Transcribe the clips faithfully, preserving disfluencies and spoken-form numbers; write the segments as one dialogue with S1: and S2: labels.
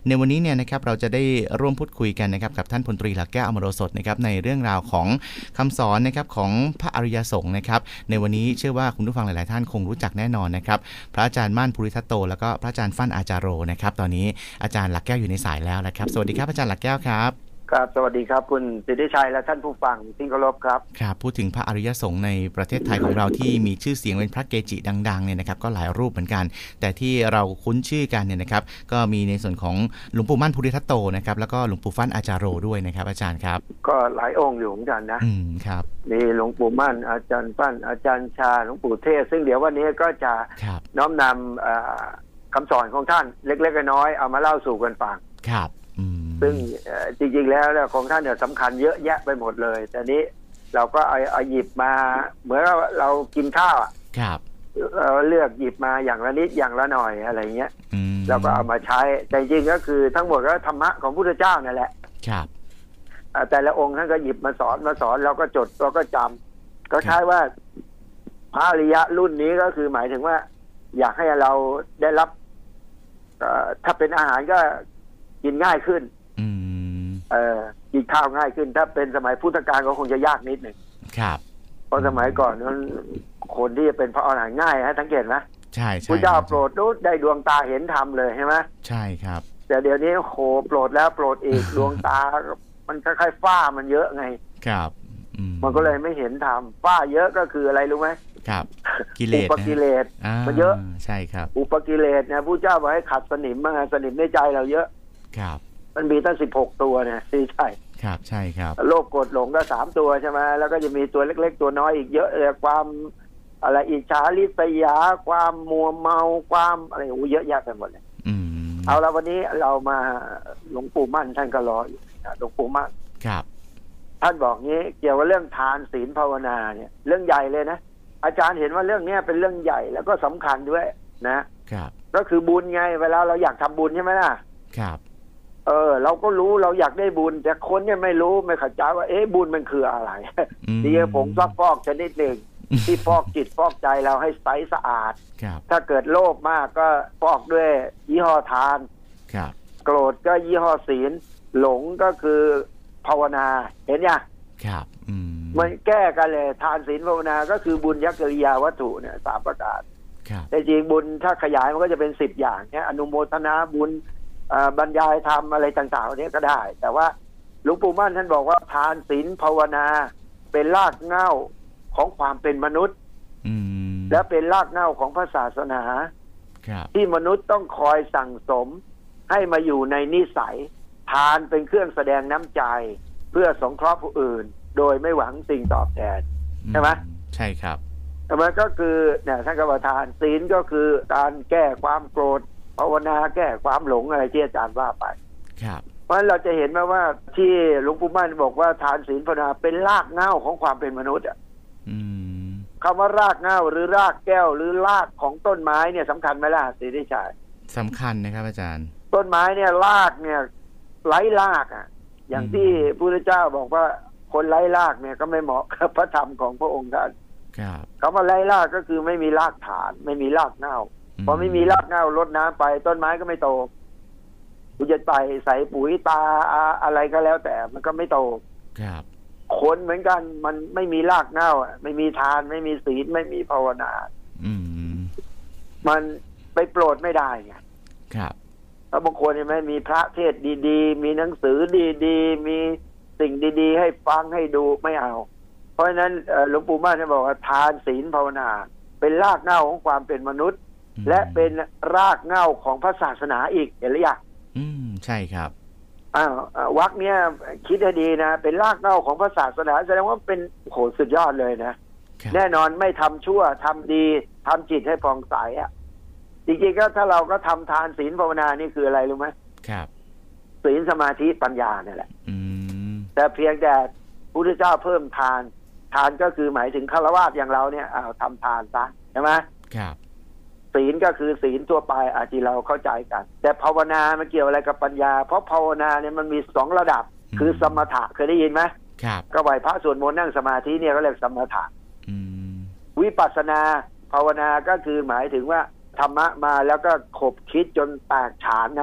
S1: ในวันนี้เนี่ยนะครับเราจะได้ร่วมพูดคุยกันนะครับกับท่านพลตรีหลักแก้วอมโรสดนะครับในเรื่องราวของคำสอนนะครับของพระอริยสงฆ์นะครับในวันนี้เชื่อว่าคุณผู้ฟังหลายๆท่านคงรู้จักแน่นอนนะครับพระอาจารย์มั่นภูริทัตโตแล้วก็พระอาจารย์ฟั่นอาจารโรนะครับตอนนี้อาจารย์หลักแก้วอยู่ในสายแล้วนะครับสวัสดีครับอาจารย์หลักแก้วครับ
S2: ครับสวัสดีครับคุณสิทธิชัยและท่านผู้ฟังที่เคารพครับ
S1: ครับพูดถึงพระอริยสงฆ์ในประเทศไทยของเราที่มีชื่อเสียงเป็นพระเกจิดังๆเนี่ยนะครับก็หลายรูปเหมือนกันแต่ที่เราคุ้นชื่อกันเนี่ยนะครับก็มีในส่วนของหลวงปู่มั่นภูริทัตโตนะครับแล้วก็หลวงปู่ฟั่นอาจารโรด้วยนะครับอาจารย์ครับ
S2: ก็หลายองค์อยู่เหมือนกันนะ
S1: อืมครับ
S2: มีหลวงปู่มั่นอาจารย์ฟั่นอาจารย์ชาหลวงปู่เทศซึ่งเดี๋ยววันนี้ก็จะน้อมนำคำสอนของท่านเล็กๆน้อยๆเอามาเล่าสู่กันฟัง
S1: ครับ
S2: ซึ่งจริงๆแล้วของท่านเนี่ยสำคัญเยอะแยะไปหมดเลยแต่นี้เราก็เอาเอาหยิบมาเหมือนเรากินข้าว
S1: ครับ
S2: เราเลือกหยิบมาอย่างละนิดอย่างละหน่อยอะไรเงี้ยเราก็เอามาใช้แต่จริงๆก็คือทั้งหมดก็ธรรมะของพุทธเจ้านั่นแหละ
S1: ครับ
S2: แต่ละองค์ท่านก็หยิบมาสอนมาสอนเราก็จดเราก็จำก็ใช้ว่าพระอริยะรุ่นนี้ก็คือหมายถึงว่าอยากให้เราได้รับถ้าเป็นอาหารก็กินง่ายขึ้นเออกินข้าวง่ายขึ้นถ้าเป็นสมัยพุทธกาลก็คงจะยากนิดหนึ่ง
S1: ครับ
S2: เพราะสมัยก่อนนั้นคนที่จะเป็นพระอรหันต์ง่ายฮะสังเกตไหม
S1: ใช่ใช่
S2: พระเจ้าโปรดนู้ได้ดวงตาเห็นธรรมเลยใช่ไหม
S1: ใช่ครับ
S2: แต่เดี๋ยวนี้โหโปรดแล้วโปรดอีก ดวงตามันคล้ายๆฝ้ามันเยอะไง
S1: ครับ
S2: มันก็เลยไม่เห็นธรรมฝ้าเยอะก็คืออะไรรู้ไหม
S1: ครับกิเลส
S2: อุปกิเลสมันเยอะ
S1: ใช่ครับ
S2: อุปกิเลสเนี่ยพระเจ้าบอกให้ขัดสนิมมาสนิมในใจเราเยอะ
S1: ครับ
S2: มันมีตั้งสิบหกตัวเนี่ยใช่
S1: ครับใช่ครับ
S2: โลภโกรธหลงก็สามตัวใช่ไหมแล้วก็จะมีตัวเล็กๆตัวน้อยอีกเยอะเลยความอะไรอิจฉาริษยาความมัวเมาความอะไรโอ้เยอะแยะไปหมดเลยเอาละวันนี้เรามาหลวงปู่มั่นท่านก็รออยู่หลวงปู่มั่น
S1: ครับ
S2: ท่านบอกงี้เกี่ยวกับเรื่องทานศีลภาวนาเนี่ยเรื่องใหญ่เลยนะอาจารย์เห็นว่าเรื่องนี้เป็นเรื่องใหญ่แล้วก็สำคัญด้วยนะครับก็คือบุญไงเวลาเราอยากทำบุญใช่ไหมล่ะ
S1: ครับ
S2: เออเราก็รู้เราอยากได้บุญแต่คนเนี่ยไม่รู้ไม่เข้าใจว่าเอ๊ะบุญมันคืออะไรดีผงซักฟอกชนิดหนึ่งที่ฟอกจิตฟอกใจเราให้ใสสะอาดถ้าเกิดโลภมากก็ฟอกด้วยยี่ห้อทานโกรธก็ยี่ห้อศีลหลงก็คือภาวนาเห็นยัง
S1: ครับ
S2: มันแก้กันเลยทานศีลภาวนาก็คือบุญยักษ์กิริยาวัตถุเนี่ยสามประการแต่จริงบุญถ้าขยายมันก็จะเป็นสิบอย่างเนี่ยอนุโมทนาบุญบรรยายธรรมอะไรต่างๆนี้ก็ได้แต่ว่าหลวงปู่มั่นท่านบอกว่าทานศีลภาวนาเป็นรากเหง้าของความเป็นมนุษย์และเป็นรากเหง้าของพระศาสนาที่มนุษย์ต้องคอยสั่งสมให้มาอยู่ในนิสัยทานเป็นเครื่องแสดงน้ำใจเพื่อสงเคราะห์ผู้อื่นโดยไม่หวังสิ่งตอบแทนใช่ไหม
S1: ใช่ครับ
S2: แต่มันก็คือเนี่ยท่านก็บอกทานศีลก็คือการแก้ความโกรธภาวนาแก้ความหลงอะไรที่อาจารย์ว่าไป
S1: ครับ
S2: เพราะฉะนั้นเราจะเห็นไหมว่าที่หลวงปู่มั่นบอกว่าทานศีลภาวนาเป็นรากเหง้าของความเป็นมนุษย์อ่ะคำว่ารากเหง้าหรือรากแก้วหรือรากของต้นไม้เนี่ยสำคัญไหมล่ะสิริชัย
S1: สำคัญนะครับอาจารย์
S2: ต้นไม้เนี่ยรากเนี่ยไร้รากอ่ะอย่างที่พระพุทธเจ้าบอกว่าคนไร้รากเนี่ยก็ไม่เหมาะกับพระธรรมของพระองค์ท่าน
S1: ครับ
S2: คำว่าไร้รากก็คือไม่มีรากฐานไม่มีรากเหง้าพอไม่มีรากเหง้ารดน้ำไปต้นไม้ก็ไม่โตคุณจะไปใส่ปุ๋ยตาอะไรก็แล้วแต่มันก็ไม่โต
S1: ครับ
S2: คนเหมือนกันมันไม่มีรากเหง้าไม่มีทานไม่มีศีลไม่มีภาวนา
S1: อืม
S2: มันไปโปรดไม่ได้ไง
S1: ครับ
S2: แล้วบางคนเห็นไหมมีพระเทศดีๆมีหนังสือดีๆมีสิ่งดีๆให้ฟังให้ดูไม่เอาเพราะฉะนั้นหลวงปู่มั่นท่านบอกว่าทานศีลภาวนาเป็นรากเหง้าของความเป็นมนุษย์และเป็นรากเหง้าของพระศาสนาอีกเห็นหรือยัง
S1: อืมใช่ครับ
S2: อ้าววรรคเนี้ยคิดให้ดีนะเป็นรากเหง้าของพระศาสนาแสดงว่าเป็นโหสุดยอดเลยนะแน่นอนไม่ทำชั่วทำดีทำจิตให้ผ่องใสอ่ะจริงๆก็ถ้าเราก็ทำทานศีลภาวนานี่คืออะไรรู้ไหม
S1: ครับ
S2: ศีลสมาธิปัญญาเนี่ยแหละ
S1: อืม
S2: แต่เพียงแต่พุทธเจ้าเพิ่มทานทานก็คือหมายถึงฆราวาสอย่างเราเนี่ยอ้าวทำทานซะใช่ไหม
S1: ครับ
S2: ศีลก็คือศีลทั่วไปอาจจะเราเข้าใจกันแต่ภาวนามันเกี่ยวอะไรกับปัญญาเพราะภาวนาเนี่ยมันมีสองระดับคือสมถะเคยได้ยินไหม
S1: ครับ
S2: ก็ไหวพระสวดมนต์นั่งสมาธิเนี่ยก็เรียกสมถะวิปัสสนาภาวนาก็คือหมายถึงว่าธรรมะมาแล้วก็ขบคิดจนแตกฉานนะ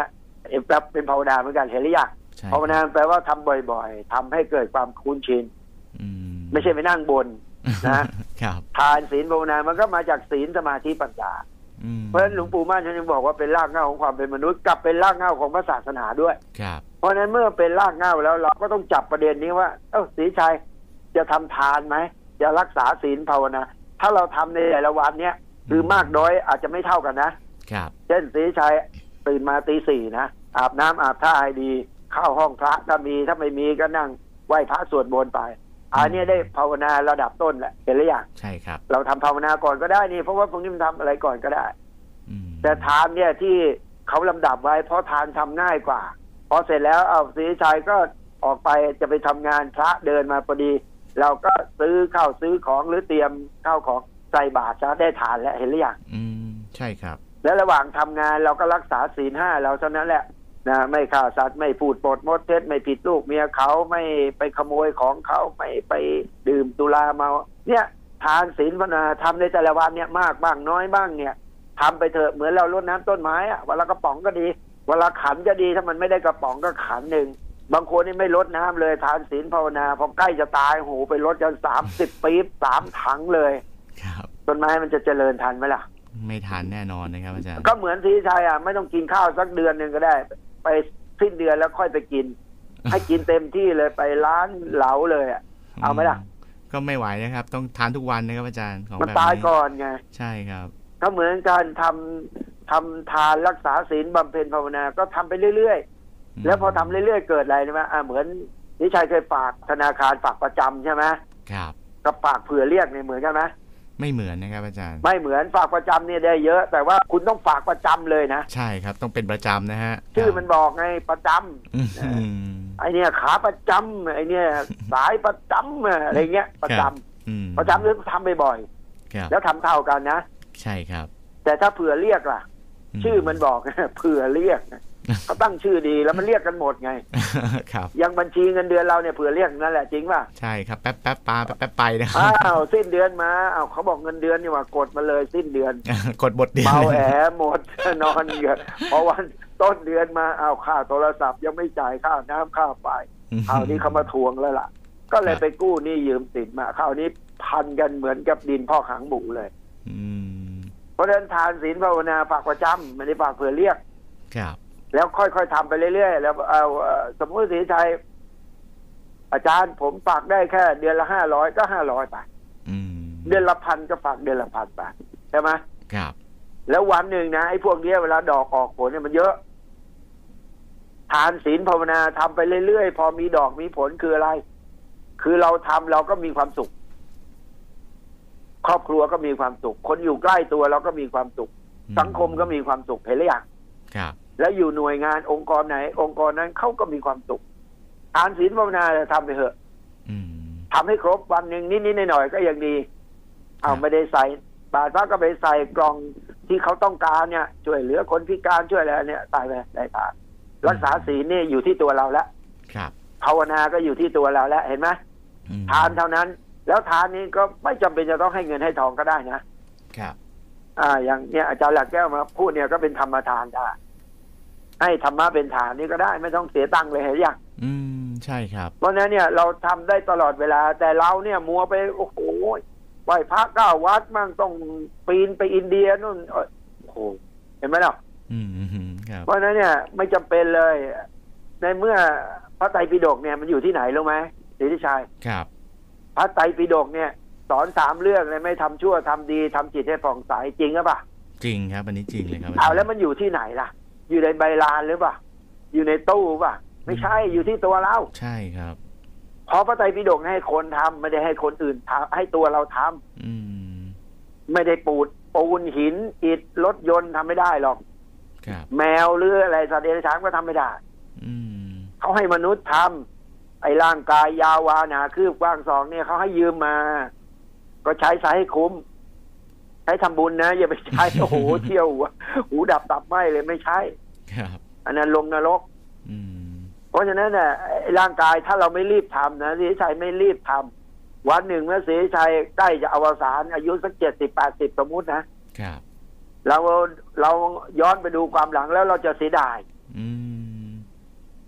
S2: แปลเป็นภาวนาเหมือนกันเห็นหรือยังภาวนาแปลว่าทำบ่อยๆทำให้เกิดความคุ้นชินไม่ใช่ไปนั่งบนนะทานศีลภาวนามันก็มาจากศีลสมาธิปัญญาเพราะฉะนั้นหลวงปู่มั่นท่านยังบอกว่าเป็นรากเหง้าของความเป็นมนุษย์กับเป็นรากเหง้าของพระศาสนาด้วยเพราะฉะนั้นเมื่อเป็นรากเหง้าแล้วเราก็ต้องจับประเด็นนี้ว่าเอ้าศรีชัยจะทำทานไหมจะรักษาศีลภาวนาถ้าเราทำในแต่ละวันเนี้ยคือมากน้อยอาจจะไม่เท่ากันนะเช่นศรีชัยตื่นมาตีสี่นะอาบน้ำอาบท่าให้ดีเข้าห้องพระถ้ามีถ้าไม่มีก็นั่งไหว้พระสวดมนต์ไปอันนี้ได้ภาวนาระดับต้นแหละเห็นหรือยัง
S1: ใช่ครับ
S2: เราทำภาวนาก่อนก็ได้นี่เพราะว่าพวกนี้มันทำอะไรก่อนก็ได้แต่ทานเนี่ยที่เขาลำดับไว้เพราะทานทำง่ายกว่าพอเสร็จแล้วเอาศรีชัยก็ออกไปจะไปทำงานพระเดินมาพอดีเราก็ซื้อข้าวซื้อของหรือเตรียมข้าวของใส่บาตรจะได้ทานแล้วเห็นหรือยัง
S1: อืมใช่ครับ
S2: และระหว่างทำงานเราก็รักษาศีลห้าเราเท่านั้นแหละนะไม่ฆ่าสัตว์ไม่พูดปดมดเท็จไม่ผิดลูกเมียเขาไม่ไปขโมยของเขาไม่ไปดื่มสุราเมาเนี่ยทานศีลภาวนาทำในแต่ละวันเนี่ยมากบ้างน้อยบ้างเนี่ยทำไปเถอะเหมือนเรารดน้ำต้นไม้อะวันละกระป๋องก็ดีวันละขันก็ดีถ้ามันไม่ได้กระป๋องก็ขันหนึ่งบางคนนี่ไม่ลดน้ำเลยทานศีลภาวนาพอใกล้จะตายโหไปลดจนสามสิบปี๊บสามถังเลย
S1: ครับ
S2: ต้นไม้มันจะเจริญทันไหมล่ะ
S1: ไม่ทันแน่นอนนะครับอาจารย์
S2: ก็เหมือนที่ชายอ่ะไม่ต้องกินข้าวสักเดือนหนึ่งก็ได้ไปสิ้นเดือนแล้วค่อยไปกินให้กินเต็มที่เลยไปร้านเหลาเลยอ่ะเอาไหมล่ะ
S1: ก็ไม่ไหวนะครับต้องทานทุกวันนะครับอาจารย์ของแบบ
S2: นี้มันตายก่อนไง
S1: ใช่ครับ
S2: ก็เหมือนการทำทำทานรักษาศีลบำเพ็ญภาวนาก็ทำไปเรื่อยๆแล้วพอทำเรื่อยๆเกิดอะไรนะอ่าเหมือนนิชัยเคยฝากธนาคารฝากประจำใช่ไหม
S1: ครับ
S2: กับฝากเผื่อเรียกเนี่ยเหมือนกันไหม
S1: ไม่เหมือนนะครับอาจารย์
S2: ไม่เหมือนฝากประจำเนี่ยได้เยอะแต่ว่าคุณต้องฝากประจำเลยนะ
S1: ใช่ครับต้องเป็นประจำนะฮะ
S2: ชื่อมันบอกไงประจำไอเนี่ยขาประจำไอเนี่ยสายประจำอะไรเงี้ยประจำประจำแล้วทำบ่อยๆแล้วทำเท่ากันนะ
S1: ใช่ครับ
S2: แต่ถ้าเผื่อเรียกล่ะชื่อมันบอกเผื่อเรียกเขาตั้งชื่อดีแล้วมันเรียกกันหมดไง
S1: ครับ
S2: ยังบัญชีเงินเดือนเราเนี่ยเผื่อเรียกนั่นแหละจริงป่ะ
S1: ใช่ครับแป๊บแป๊บปลาแป๊บแป๊บไปนะ
S2: อ้าวสิ้นเดือนมาอ้าวเขาบอกเงินเดือนนี่ว่ากดมาเลยสิ้นเดือน
S1: กดหมดเดือน
S2: เบาแอหมดนอนเยอะพอวันต้นเดือนมาอ้าวค่าโทรศัพท์ยังไม่จ่ายค่าน้ำค่าไฟคราวนี้เขามาทวงแล้วล่ะก็เลยไปกู้หนี้ยืมสินมาคราวนี้พันกันเหมือนกับดินพ่อขังหมูเลยเพราะฉะนั้นทานศีลภาวนาฝากประจำไม่ได้ฝากเผื่อเรียก
S1: ครับ
S2: แล้วค่อยๆทำไปเรื่อยๆแล้วเอาสมมติศรีชัยอาจารย์ผมฝากได้แค่เดือนละห้าร้อยก็ห้าร้อยไปเดือนละพันก็ฝากเดือนละพันไปใช่ไหม
S1: ครับ
S2: แล้ววันหนึ่งนะไอ้พวกนี้เวลาดอกออกผลเนี่ยมันเยอะทานศีลภาวนาทำไปเรื่อยๆพอมีดอกมีผลคืออะไรคือเราทำเราก็มีความสุขครอบครัวก็มีความสุขคนอยู่ใกล้ตัวเราก็มีความสุขสังคมก็มีความสุขเห็นหรือยัง
S1: ครับ
S2: แล้วอยู่หน่วยงานองค์กรไหนองค์กรนั้นเขาก็มีความสุขทานศีลภาวนาทำไปเถอะทำให้ครบวันหนึ่งนิดๆหน่อยๆก็ยังดีเอาไม่ได้ใส่บาตรพระก็ไปใส่กล่องที่เขาต้องการเนี่ยช่วยเหลือคนพิการช่วยอะไรเนี่ยตายไปได้ทานรักษาศีลนี่อยู่ที่ตัวเราแล้วภาวนาก็อยู่ที่ตัวเราแล้วเห็นไหมทานเท่านั้นแล้วทานนี้ก็ไม่จำเป็นจะต้องให้เงินให้ทองก็ได้นะครับอ่าอย่างเนี้ยอาจารย์หลักแก้วมาพูดเนี่ยก็เป็นธรรมทานได้ให้ธรรมะเป็นฐานนี่ก็ได้ไม่ต้องเสียตังค์เลยเห็นยัง
S1: อืมใช่ครับ
S2: เพราะนั้นเนี่ยเราทำได้ตลอดเวลาแต่เราเนี่ยมัวไปโอ้โหไหว้พระเก้าวัดมั่งต้องปีนไปอินเดียนู่นโอ้โหเห็นไหมล่ะ
S1: อืมครับ
S2: เพราะนั้นเนี่ยไม่จำเป็นเลยในเมื่อพระไตรปิฎกเนี่ยมันอยู่ที่ไหนรู้ไหมศรีชัย
S1: ครับ
S2: พระไตรปิฎกเนี่ยสอนสามเรื่องเลยไม่ทำชั่วทำดีทำจิตให้ผ่องใสจริงหรือเปล่า
S1: จริงครับอันนี้จริงเลยครับ
S2: เอาแล้วมันอยู่ที่ไหนล่ะอยู่ในใบลานหรือเปล่าอยู่ในตู้ป่ะไม่ใช่อยู่ที่ตัวเรา
S1: ใช่ครับ
S2: เพราะพระไตรปิฎกให้คนทำไม่ได้ให้คนอื่นทำให้ตัวเราทำ
S1: อืม
S2: ไม่ได้ปูดปูนหินอิฐรถยนต์ทำไม่ได้หรอกแมวหรืออะไรสัตว์เดรัจฉานก็ทำไม่ได้เขาให้มนุษย์ทำไอ้ร่างกายยาววาหนาคืบกว้างสองเนี่ยเขาให้ยืมมาก็ใช้ใช้ให้คุ้มใช้ทำบุญนะอย่าไปใช้โอ้โหเที่ยวหูดับตับไหมเลยไม่ใช่อันนั้นลงนรกเพราะฉะนั้นเนี่ยร่างกายถ้าเราไม่รีบทำนะศรีชัยไม่รีบทำวันหนึ่งเมื่อศรีชัยใกล้จะอวสานอายุสักเจ็ดสิบแปดสิบสมมุตินะเราเราย้อนไปดูความหลังแล้วเราจะเสียดาย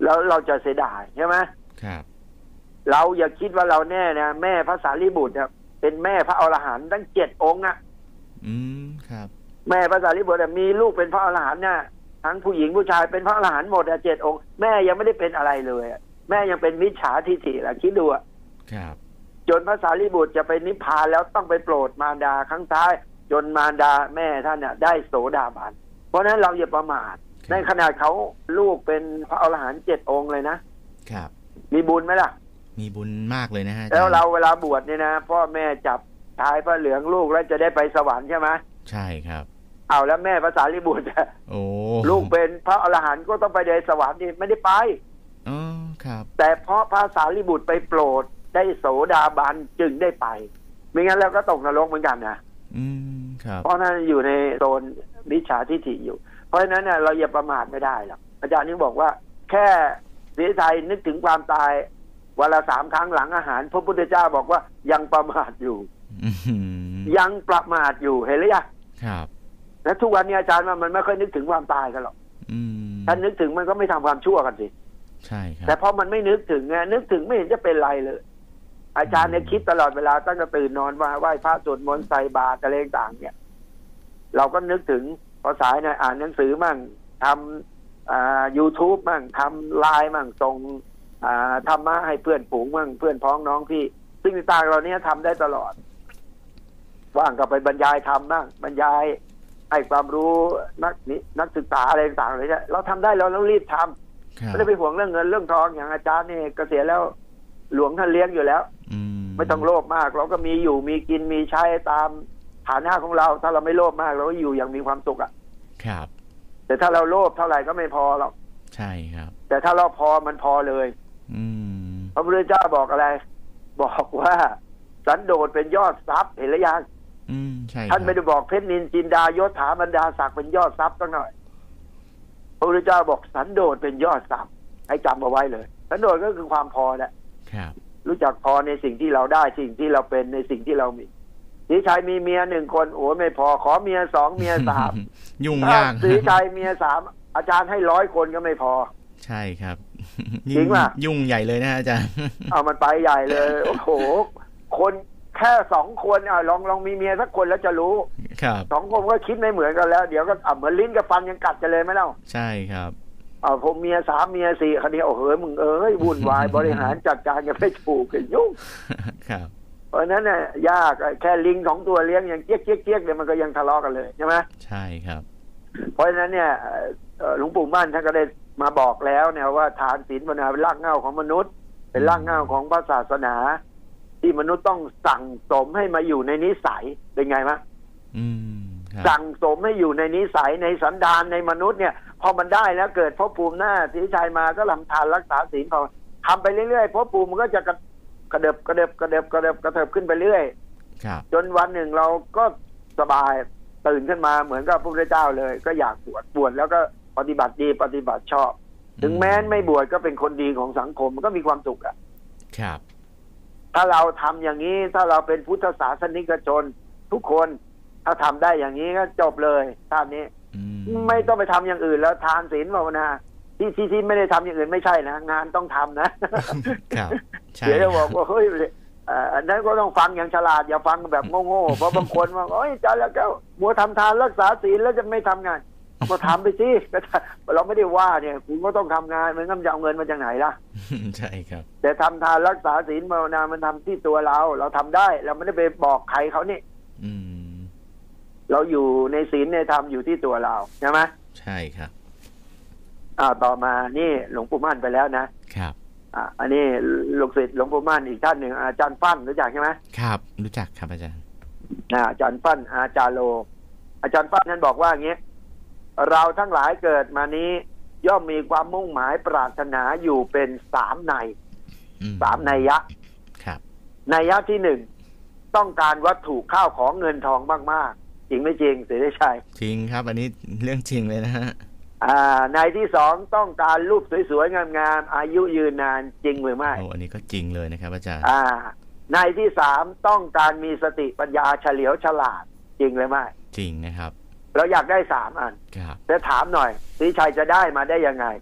S2: แล้วเราจะเสียดายใช่ไหม
S1: ครับ
S2: เราอย่าคิดว่าเราแน่นะแม่พระสารีบุตรเป็นแม่พระอรหันต์ตั้งเจ็ดองค์อ่ะ
S1: อืมครับ
S2: แม่พระสารีบุตรมีลูกเป็นพระอรหันต์น่ะทั้งผู้หญิงผู้ชายเป็นพระอรหันต์หมดอ่ะเจ็ดองค์แม่ยังไม่ได้เป็นอะไรเลยแม่ยังเป็นมิจฉาทิฏฐิแหละคิดดูอ่ะ
S1: ครับ
S2: จนพระสารีบุตรจะไปนิพพานแล้วต้องไปโปรดมารดาครั้งท้ายจนมารดาแม่ท่านน่ะได้โสดาบันเพราะนั้นเราอย่าประมาทในขนาดเขาลูกเป็นพระอรหันต์เจ็ดองค์เลยนะครับมีบุญไหมล่ะ
S1: มีบุญมากเลยนะฮะ
S2: แล้วเราเวลาบวชเนี่ยนะพ่อแม่จับชายพระเหลืองลูกแล้วจะได้ไปสวรรค์ใช่ไหม
S1: ใช่ครับ
S2: เอาแล้วแม่พระสารีบุตร
S1: โอ้
S2: ลูกเป็นพระอรหันต์ก็ต้องไปในสวรรค์นี่ไม่ได้ไป
S1: อ๋อครับ
S2: แต่เพราะพระสารีบุตรไปโปรดได้โสดาบันจึงได้ไปไม่งั้นแล้วก็ตกนรกเหมือนกันนะ
S1: อืมครับ
S2: เพราะนั้นอยู่ในโซนมิจฉาทิฏฐิอยู่เพราะฉะนั้นเนี่ยเราอย่าประมาทไม่ได้หรอกอาจารย์นี่บอกว่าแค่เสียใจนึกถึงความตายวันละสามครั้งหลังอาหารพระพุทธเจ้าบอกว่ายังประมาทอยู่ยังประมาทอยู่เห็นหรือยัง
S1: ครับ
S2: แล้วทุกวันนี้อาจารย์ว่ามันไม่ค่อยนึกถึงความตายกันหรอกถ้านึกถึงมันก็ไม่ทำความชั่วกันสิ
S1: ใช่ครับ
S2: แต่พอมันไม่นึกถึงไงนึกถึงไม่เห็นจะเป็นไรเลยอาจารย์เนี่ยคิดตลอดเวลาตั้งแต่ตื่นนอนว่าไหว้พระสวดมนต์ใส่บาตรอะไรต่างเนี่ยเราก็นึกถึงพอสายเนี่ยอ่านหนังสือมั่งทำอ่า YouTube มั่งทำไลน์มั่งส่งอ่าธรรมะให้เพื่อนฝูงมั่งเพื่อนพ้องน้องพี่ซึ่งต่างเราเนี้ยทำได้ตลอดว่างก็ไปบรรยายธรรมบ้างบรรยายให้ความรู้นักนักศึกษาอะไรต่างๆเลยเนี่ยเราทำได้เราต้องรีบทำไม่ได้ไปห่วงเรื่องเงินเรื่องทองอย่างอาจารย์นี่เกษียณแล้วหลวงท่านเลี้ยงอยู่แล้วไม่ต้องโลภมากเราก็มีอยู่มีกินมีใช้ตามฐานะของเราถ้าเราไม่โลภมากเราก็อยู่อย่างมีความสุขอ่ะ
S1: ครับ
S2: แต่ถ้าเราโลภเท่าไหร่ก็ไม่พอหรอก
S1: ใช่ครับ
S2: แต่ถ้าเราพอมันพอเลยพระพุทธเจ้าบอกอะไรบอกว่าสันโดษเป็นยอดทรัพย์เห็นหรือยังท่านไม่ได้บอกเพชรนินจินดายศถาบรรดาศักดิ์เป็นยอดทรัพย์ตั้งหน่อยพระพุทธเจ้าบอกสันโดษเป็นยอดทรัพย์ให้จำเอาไว้เลยสันโดษก็คือความพอแหละรู้จักพอในสิ่งที่เราได้สิ่งที่เราเป็นในสิ่งที่เรามีสีชัยมีเมียหนึ่งคนโอ้ไม่พอขอเมียสองเมียสาม
S1: ยุ่งยาก
S2: สีชัยเมียสามอาจารย์ให้ร้อยคนก็ไม่พอ
S1: ใช่ครับ
S2: จริงป่ะ
S1: ยุ่งใหญ่เลยนะอาจารย์
S2: เอามันไปใหญ่เลยโอ้โหคนแค่สองคนอ่ะลองลองมีเมียสักคนแล้วจะรู้
S1: ครับ
S2: สองคนก็คิดไม่เหมือนกันแล้วเดี๋ยวก็อ่ะเหมือนลิ้นกับฟันยังกัดกันเลยไหมเล่า
S1: ใช่ครับ
S2: เอาผมเมียสามเมียสี่คนนี้โอ้โหมึงเอ้ยวุ่นวายบริหารจัดการกันไม่ถูกกันยุ่ง
S1: ครับ
S2: เพราะนั้นเนี่ยยากแค่ลิงสองตัวเลี้ยงอย่างเจี๊ยกเจี๊ยกเจี๊ยกเนี่ยมันก็ยังทะเลาะกันเลยใช่ไหม
S1: ใช่ครับ
S2: เพราะฉะนั้นเนี่ยหลวงปู่มั่นท่านก็ได้มาบอกแล้วเนี่ยว่าทานศีลภาวนาเป็นรากเหง้าของมนุษย์เป็นรากเหง้าของพระศาสนาที่มนุษย์ต้องสั่งสมให้มาอยู่ในนิสัยเป็นไงมั้ยสั่งสมให้อยู่ในนิสัยในสันดานในมนุษย์เนี่ยพอมันได้แล้วเกิดภพภูมิหน้าที่ชายมาก็ทำทานรักษาศีลพอทำไปเรื่อยๆภพภูมิมันก็จะกระเดิบกระเดิบกระเดิบกระเดิบกระเถิบขึ้นไปเรื่อยจนวันหนึ่งเราก็สบายตื่นขึ้นมาเหมือนกับพระพุทธเจ้าเลยก็อยากบวชบวชแล้วก็ปฏิบัติดีปฏิบัติชอบถึงแม้ไม่บวชก็เป็นคนดีของสังคมมันก็มีความสุขอ่ะ
S1: ครับ
S2: ถ้าเราทำอย่างนี้ถ้าเราเป็นพุทธศาสนิกชนทุกคนถ้าทำได้อย่างนี้ก็จบเลยท่านนี้ไม่ต้องไปทำอย่างอื่นแล้วทานศีลภาวนาที่ที่ที่ไม่ได้ทำอย่างอื่นไม่ใช่นะงานต้องทำนะครับเดี๋ยวจะบอกว่าเฮ้ยอันนั้นก็ต้องฟังอย่างฉลาดอย่าฟังแบบโง่ๆเพราะบางคนว่าโอ้ยอาจารย์แล้วก็มัวทำทานรักษาศีลแล้วจะไม่ทำงานก็ทำไปสิเราไม่ได้ว่าเนี่ยคุณก็ต้องทำงานมันก็จะเอาเงินมาจากไหนล่ะ
S1: ใช่ครับ
S2: แต่ทำทานรักษาศีลภาวนามันทำที่ตัวเราเราทำได้เราไม่ได้ไปบอกใครเขานี่เราอยู่ในศีลในธรรมอยู่ที่ตัวเราใช่ไหม
S1: ใช่ครับ
S2: อ่าต่อมานี่หลวงปู่มั่นไปแล้วนะครับอ่าอันนี้ลูกศิษย์หลวงปู่มั่นอีกท่านหนึ่งอาจารย์ฟั่นรู้จักใช่ไหม
S1: ครับรู้จักครับอาจารย์
S2: อาจารย์ฟั่นอาจารย์โลอาจารย์ฟั่นนั้นบอกว่าอย่างนี้เราทั้งหลายเกิดมานี้ย่อมมีความมุ่งหมายปรารถนาอยู่เป็นสามในสามนัยยะ
S1: ครับ
S2: นัยยะที่หนึ่งต้องการวัตถุข้าวของเงินทองมากๆจริงไม่จริงเสียได้ใช่
S1: จริงครับอันนี้เรื่องจริงเลยนะฮะ
S2: อ่าในที่สองต้องการรูปสวยๆงามๆอายุยืนนานจริงหรือไม่
S1: โอ้อันนี้ก็จริงเลยนะครับอาจารย์
S2: อ่าในที่สามต้องการมีสติปัญญาเฉลียวฉลาดจริงหรือไม่
S1: จริงนะครับ
S2: เราอยากได้สามอันแต่ถามหน่อยศรีชัยจะได้มาได้ยังไง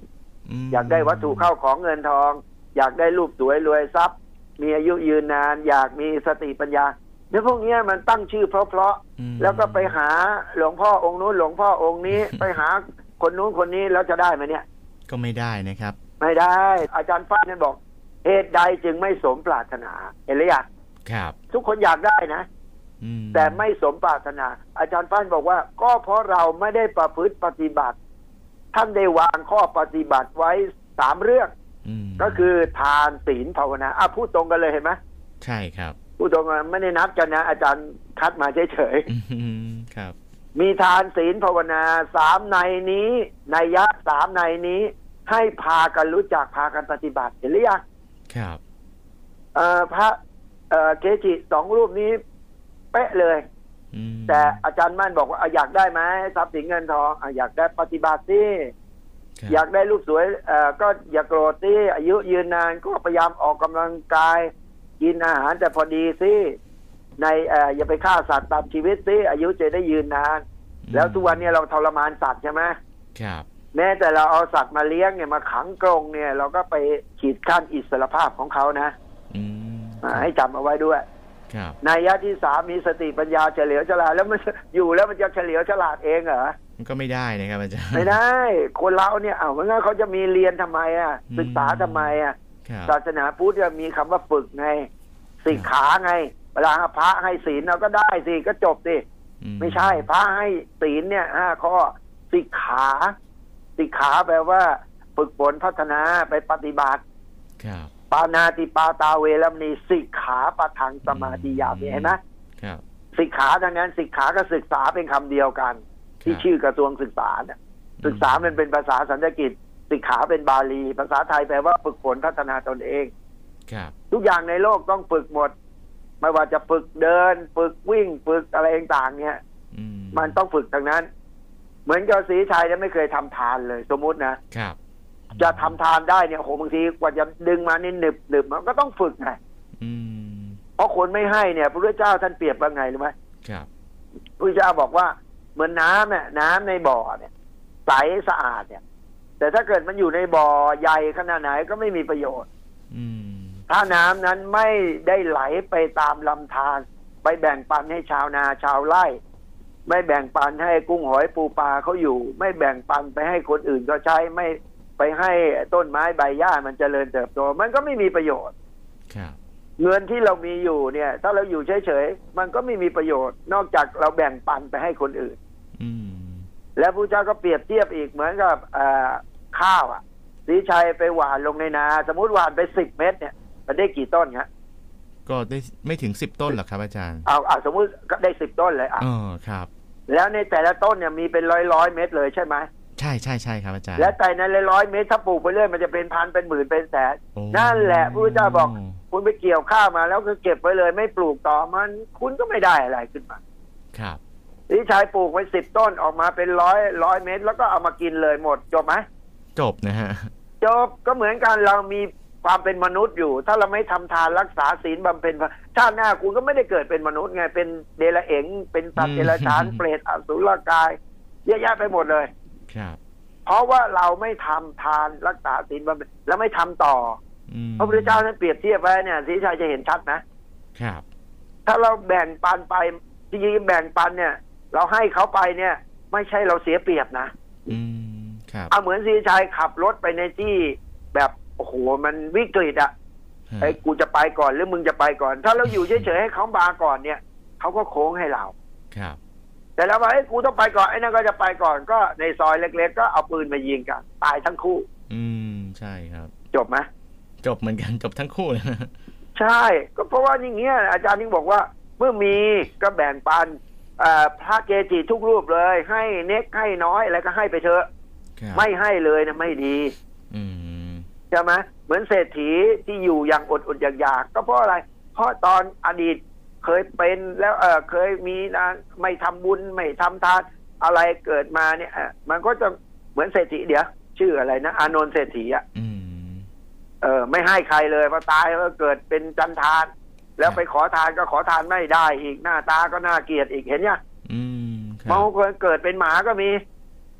S2: อยากได้วัตถุเข้าของเงินทองอยากได้รูปสวยรวยทรัพย์มีอายุยืนนานอยากมีสติปัญญาเนี่ยพวกนี้มันตั้งชื่อเพราะๆแล้วก็ไปหาหลวงพ่อองค์นู้นหลวงพ่อองค์นี้ ไปหาคนนู้นคนนี้แล้วจะได้ไหมเนี่ย
S1: ก็ไม่ได้นะครับ
S2: ไม่ได้อาจารย์ฟ้านั่นบอกเหตุใดจึงไม่สมปรารถนาเห็นหรือยัง
S1: ครับ
S2: ทุกคนอยากได้นะแต่ไม่สมปรารถนาอาจารย์ฟ้าบอกว่าก็เพราะเราไม่ได้ประพฤติปฏิบัติท่านได้วางข้อปฏิบัติไว้สามเรื่องก็คือทานศีลภาวนาอ่ะพูดตรงกันเลยเห็นไหม
S1: ใช่ครับ
S2: พูดตรงกันไม่ได้นัดกันนะอาจารย์คัดมาเฉย
S1: ๆครับ
S2: มีทานศีลภาวนาสามในนี้นัยยะสามในนี้ให้พากันรู้จักพากันปฏิบัติเห็นหรือยัง
S1: ครับ
S2: เอ่อพระเอ่อเกจิสองรูปนี้เป๊ะเลยแต่อาจารย์มั่นบอกว่าอยากได้ไหมทรัพย์สินเงินทองอยากได้ปฏิบัติสิอยากได้รูปสวยเอ่อก็อย่าโกรธสิอายุยืนนานก็พยายามออกกำลังกายกินอาหารแต่พอดีสิในเอ่ออย่าไปฆ่าสัตว์ตัดชีวิตสิอายุจะได้ยืนนานแล้วทุกวันนี้เราทรมานสัตว์ใช่ไหม
S1: ครับ
S2: แม้แต่เราเอาสัตว์มาเลี้ยงเนี่ยมาขังกรงเนี่ยเราก็ไปขีดขั้นอิสรภาพของเขานะให้จำเอาไว้ด้วยนัยยะที่สามมีสติปัญญาเฉลียวฉลาดแล้วมันอยู่แล้วมันจะเฉลียวฉลาดเองเหรอ
S1: มันก็ไม่ได้นะครับอาจารย์
S2: ไม่ได้คนเราเนี่ยอ้าวงั้นเขาจะมีเรียนทำไมอ่ะศึกษาทำไมอ่ะศาสนาพุทธจะมีคำว่าฝึกไงสิกขาไงเวลาพระให้ศีลเราก็ได้สิก็จบสิไม่ใช่พระให้ศีลเนี่ยห้าข้อสิกขาสิกขาแปลว่าฝึกฝนพัฒนาไปปฏิบัติปานาติปาตาเวรมณีสิกขาปะทังสมาธิยามีเห็นไหมสิกขาดังนั้นสิกขากับศึกษาเป็นคำเดียวกันที่ชื่อกระทรวงศึกษาเนี่ยศึกษามันเป็นภาษาสันสกฤตสิกขาเป็นบาลีภาษาไทยแปลว่าฝึกฝนพัฒนาตนเองทุกอย่างในโลกต้องฝึกหมดไม่ว่าจะฝึกเดินฝึกวิ่งฝึกอะไรต่างๆเนี่ยมันต้องฝึกทั้งนั้นเหมือนกับศรีชัยเนี่ยไม่เคยทำทานเลยสมมุตินะครับจะทำทานได้เนี่ยโหบางทีกว่าจะดึงมานี่หนึบหนึบมันก็ต้องฝึกไงเพราะคนไม่ให้เนี่ยพระพุทธเจ้าท่านเปรียบว่าไงรู้ไหมครับพระพุทธเจ้าบอกว่าเหมือนน้ำเนี่ยน้ำในบ่อเนี่ยใสสะอาดเนี่ยแต่ถ้าเกิดมันอยู่ในบ่อใหญ่ขนาดไหนก็ไม่มีประโยชน์ถ้าน้ำนั้นไม่ได้ไหลไปตามลำธารไปแบ่งปันให้ชาวนาชาวไร่ไม่แบ่งปันให้กุ้งหอยปูปลาเขาอยู่ไม่แบ่งปันไปให้คนอื่นก็ใช้ไม่ไปให้ต้นไม้ใบหญ้ามันเจริญเติบโตมันก็ไม่มีประโยชน์เงินที่เรามีอยู่เนี่ยถ้าเราอยู่เฉยๆมันก็ไม่มีประโยชน์นอกจากเราแบ่งปันไปให้คนอื่นแล้วพระเจ้าก็เปรียบเทียบอีกเหมือนกับข้าวอ่ะศรีชัยไปหว่านลงในนาสมมติหว่านไปสิบเม็ดเนี่ยมันได้กี่ต้นครับ
S1: ก็ได้ไม่ถึงสิบต้นหรอกครับอาจารย์
S2: เอาเอาสมมติก็ได้สิบต้นเลยอ่ะ
S1: อ๋อครับ
S2: แล้วในแต่ละต้นเนี่ยมีเป็นร้อยร้อยเม็ดเลยใช่ไหม
S1: ใช่ใช่ใช่ครับอาจารย์
S2: และแต่ในร้อยเม็ดถ้าปลูกไปเรื่อยมันจะเป็นพันเป็นหมื่นเป็นแสนนั่นแหละพระพุทธเจ้าบอกคุณไปเกี่ยวข้าวมาแล้วก็เก็บไว้เลยไม่ปลูกต่อมันคุณก็ไม่ได้อะไรขึ้นมา
S1: ครับ
S2: ศรีชัยปลูกไว้สิบต้นออกมาเป็นร้อยร้อยเม็ดแล้วก็เอามากินเลยหมดจบไหม
S1: จบนะฮะ
S2: จบก็เหมือนกันเรามีความเป็นมนุษย์อยู่ถ้าเราไม่ทำทานรักษาศีลบำเพ็ญชาติหน้าคุณก็ไม่ได้เกิดเป็นมนุษย์ไงเป็นเดรัจฉานเป็นสัตว์เดรัจฉานเปรตอสุรกายเยอะแยะไปหมดเลย
S1: ครับ
S2: เพราะว่าเราไม่ทำทานรักษาศีลบำเพ็ญแล้วไม่ทำต่อพระพุทธเจ้านั้นเปรียบเทียบไว้เนี่ยศรีชัยจะเห็นชัดนะครับถ้าเราแบ่งปันไปจริงๆแบ่งปันเนี่ยเราให้เขาไปเนี่ยไม่ใช่เราเสียเปรียบนะ
S1: อืมครับ
S2: เอาเหมือนศรีชัยขับรถไปในที่แบบโอ้โหมันวิกฤตอ่ะไอ้กูจะไปก่อนหรือมึงจะไปก่อนถ้าเราอยู่เฉยๆให้เขามาก่อนเนี่ยเขาก็โค้งให้เรา
S1: ครับ
S2: แต่แล้วว่าไอ้กูต้องไปก่อนไอ้นั่นก็จะไปก่อนก็ในซอยเล็กๆก็เอาปืนมายิงกันตายทั้งคู่
S1: อืมใช่ครับ
S2: จบไหม
S1: จบเหมือนกันจบทั้งคู่เลย
S2: ใช่ก็เพราะว่าอย่างเงี้ยอาจารย์นิ่งบอกว่าเมื่อมีก็แบ่งปันพระเกจิทุกรูปเลยให้เน็กให้น้อยอะไรก็ให้ไปเถอะไม่ให้เลยนะไม่ดีใช่ไหมเหมือนเศรษฐีที่อยู่อย่างอดอดอยากๆก็เพราะอะไรเพราะตอนอดีตเคยเป็นแล้วเออเคยมีนะไม่ทำบุญไม่ทำทานอะไรเกิดมาเนี่ยมันก็จะเหมือนเศรษฐีเดี๋ยวชื่ออะไรนะอานนท์เศรษฐีอ่ะเออไม่ให้ใครเลยพอตายก็เกิดเป็นจันทานแล้วไปขอทานก็ขอทานไม่ได้อีกหน้าตาก็น่าเกลียดอีกเห็นยังบางคนเกิดเป็นหมาก็มี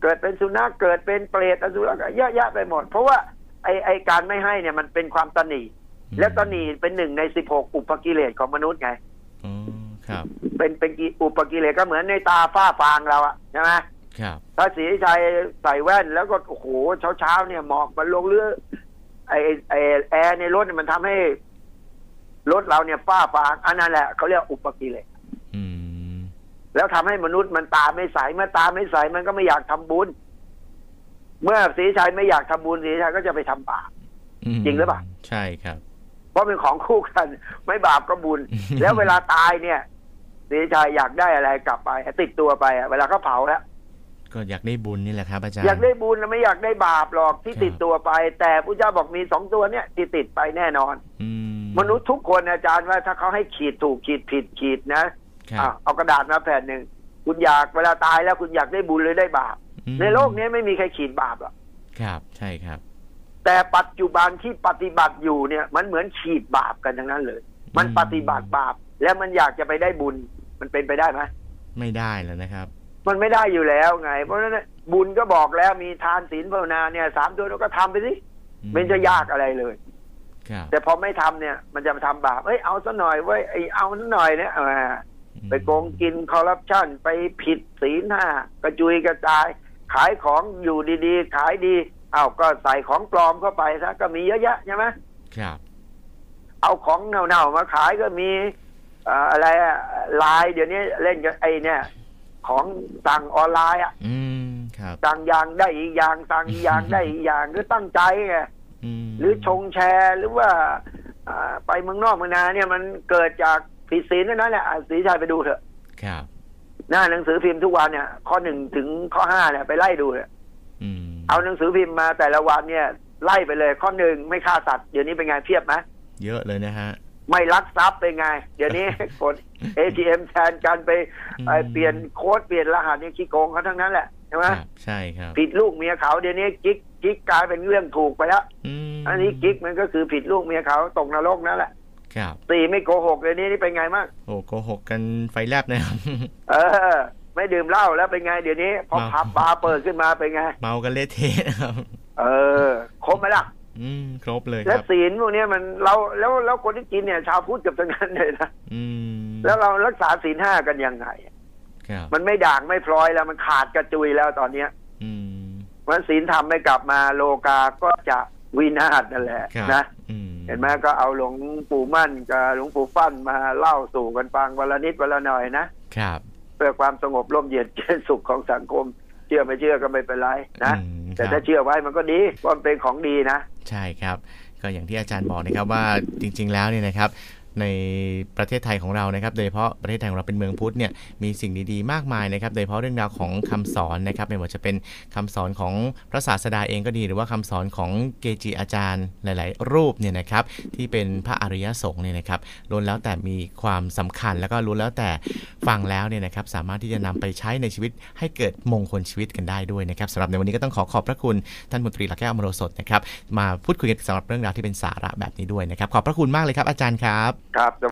S2: เกิดเป็นสุนัขเกิดเป็นเปรตอสุรกายเยอะแยะไปหมดเพราะว่าไอไอการไม่ให้เนี่ยมันเป็นความตนีและตนีเป็นหนึ่งในสิบหกอุปกิเลสของมนุษย์ไง
S1: อ๋อครับ
S2: เป็นเป็นอุปกิเลสก็เหมือนในตาฝ้าฟางเราอะใช่ไหม
S1: ครับ
S2: ถ้าศรีชัยใส่แว่นแล้วก็โอ้โหเช้าเช้าเนี่ยหมอกมันลงเรือไอไอแอร์ในรถมันทำให้รถเราเนี่ยฝ้าฟางอันนั้นแหละเขาเรียกอุปกิเลสแล้วทำให้มนุษย์มันตาไม่ใสเมื่อตาไม่ใสมันก็ไม่อยากทำบุญเมื่อศรีชัยไม่อยากทำบุญศรีชัยก็จะไปทำบาปจริงหรือเปล่า
S1: ใช่ครับ
S2: เพราะเป็นของคู่กันไม่บาปก็บุญ แล้วเวลาตายเนี่ยศรีชัยอยากได้อะไรกลับไปติดตัวไปเวลาเขาเผาแล้ว
S1: ก็อยากได้บุญนี่แหละครับอาจารย์
S2: อยากได้บุญไม่อยากได้บาปหรอกที่ติดตัวไปแต่พระเจ้าบอกมีสองตัวเนี่ยที่ติดไปแน่นอนมนุษย์ทุกคนอาจารย์ว่าถ้าเขาให้ขีดถูกขีดผิดขีดนะเอากระดาษมาแผ่นหนึ่งคุณอยากเวลาตายแล้วคุณอยากได้บุญหรือได้บาปในโลกนี้ไม่มีใครขีดบาปหรอก
S1: ครับใช่ครับ
S2: แต่ปัจจุบันที่ปฏิบัติอยู่เนี่ยมันเหมือนขีดบาปกันทั้งนั้นเลยมันปฏิบัติบาปแล้วมันอยากจะไปได้บุญมันเป็นไปได้ไหม
S1: ไม่ได้แล้วนะครับ
S2: มันไม่ได้อยู่แล้วไงเพราะฉะนั้นบุญก็บอกแล้วมีทานศีลภาวนาเนี่ยสามตัวเราก็ทำไปสิไม่จะยากอะไรเลยแต่พอไม่ทำเนี่ยมันจะมาทำบาปเอ้ยเอาซะหน่อยเว้ยไอเอาซะหน่อยเนี่ยไปโกงกินคอร์รัปชันไปผิดศีลห้ากระจุยกระจายขายของอยู่ดีๆขายดีเอาก็ใส่ของปลอมเข้าไปซะก็มีเยอะแยะใช่ไหม
S1: ครับ
S2: เอาของเน่าๆมาขายก็มีอะไรไลน์เดี๋ยวนี้เล่นกับไอเนี่ยของสั่งออนไลน์อ่ะสั่งอย่างได้อีกอย่างสั่งอย่างได้อีกอย่างก็ตั้งใจไงหรือชงแชร์หรือว่าไปเมืองนอกเมืองนาเนี่ยมันเกิดจากผิดศีลนั่นแหละศรีชัยไปดูเถอะ
S1: ครับ
S2: หน้าหนังสือพิมพ์ทุกวันเนี่ยข้อหนึ่งถึงข้อห้าเนี่ยไปไล่ดูเนี่ยเอาหนังสือพิมพ์มาแต่ละวันเนี่ยไล่ไปเลยข้อหนึ่งไม่ฆ่าสัตว์เดี๋ยวนี้เป็นไงเพียบไหม
S1: เยอะเลยนะฮะ
S2: ไม่ลักทรัพย์เป็นไงเดี๋ยวนี้กด เอ ที เอ็ม แทนกันไปเปลี่ยนโค้ดเปลี่ยนรหัสนี่ขี้โกงเขาทั้งนั้นแหละใช่ไหม
S1: ใช่ครับ
S2: ผิดลูกเมียเขาเดี๋ยวนี้กิ๊กกิ๊กกลายเป็นเรื่องถูกไปแล้วอันนี้กิ๊กมันก็คือผิดลูกเมียเขาตกนรกนั่นแหละสี่ไม่โกหกเลยนี่นี่เป็นไงมาก
S1: โอ้โกหกกันไฟแลบนะครับ
S2: เออไม่ดื่มเหล้าแล้วเป็นไงเดี๋ยวนี้พอผับบาร์เปิดขึ้นมาเป็นไง
S1: เมากันเละเทะครับ
S2: เออครบไหมล่ะ
S1: อืมครบเลยครับ
S2: แล้วศีลพวกนี้มันเราแล้วแล้วคนที่กินเนี่ยชาวพุทธกับทั้งนั้นเลยนะแล้วเรารักษาศีลห้ากันยังไงมันไม่ด่างไม่พลอยแล้วมันขาดกระจุยแล้วตอนเนี้ยมันศีลธรรมไม่กลับมาโลกาก็จะวินาศนั่นแหละนะเห็นไหมก็เอาหลวงปู่มั่นกับหลวงปู่ฟั่นมาเล่าสู่กันฟังวันละนิดวันละหน่อยนะครับเพื่อความสงบร่มเย็นเป็นสุขของสังคมเชื่อไม่เชื่อก็ไม่เป็นไรนะแต่ถ้าเชื่อไว้มันก็ดีเพราะมันเป็นของดีนะ
S1: ใช่ครับก็อย่างที่อาจารย์บอกนะครับว่าจริงๆแล้วเนี่ยนะครับในประเทศไทยของเรานะครับโดยเฉพาะประเทศไทยของเราเป็นเมืองพุทธเนี่ยมีสิ่งดีๆมากมายนะครับโดยเฉพาะเรื่องราวของคำสอนนะครับไม่ว่าจะเป็นคำสอนของพระศาสดาเองก็ดีหรือว่าคำสอนของเกจิอาจารย์หลายๆรูปเนี่ยนะครับที่เป็นพระอริยสงฆ์เนี่ยนะครับล้วนแล้วแต่มีความสำคัญแล้วก็ล้วนแล้วแต่ฟังแล้วเนี่ยนะครับสามารถที่จะนำไปใช้ในชีวิตให้เกิดมงคลชีวิตกันได้ด้วยนะครับสำหรับในวันนี้ก็ต้องขอขอบพระคุณท่านมนตรีหลักแก้วอมโรสถนะครับมาพูดคุยกันสำหรับเรื่องราวที่เป็นสาระแบบนี้ด้วยนะครับขอบพระคุณมากเลยครับอาจารย์ครับ
S2: ครับ